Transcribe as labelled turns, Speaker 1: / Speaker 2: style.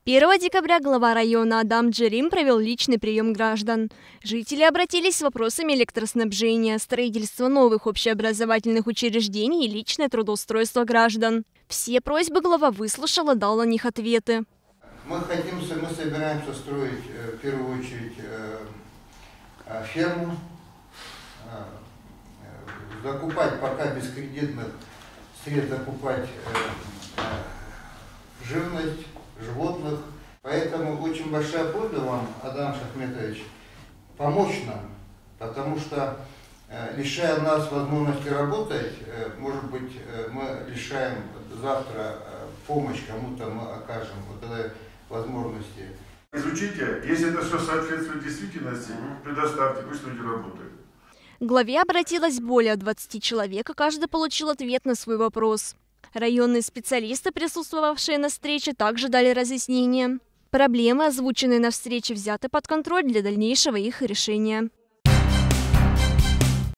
Speaker 1: 1 декабря глава района Адам Джерим провел личный прием граждан. Жители обратились с вопросами электроснабжения, строительства новых общеобразовательных учреждений и личное трудоустройство граждан. Все просьбы глава выслушал и дал на них ответы.
Speaker 2: Мы собираемся строить в первую очередь ферму, закупать пока без кредитных средств, закупать живность, животных. Поэтому очень большая просьба вам, Адам Шахметович, помочь нам, потому что, лишая нас возможности работать, может быть, мы лишаем завтра помощь кому-то, мы окажем вот этой возможности.
Speaker 3: Изучите, если это все соответствует действительности, предоставьте, пусть люди работают.
Speaker 1: К главе обратилось более 20 человек, и каждый получил ответ на свой вопрос. Районные специалисты, присутствовавшие на встрече, также дали разъяснения. Проблемы, озвученные на встрече, взяты под контроль для дальнейшего их решения.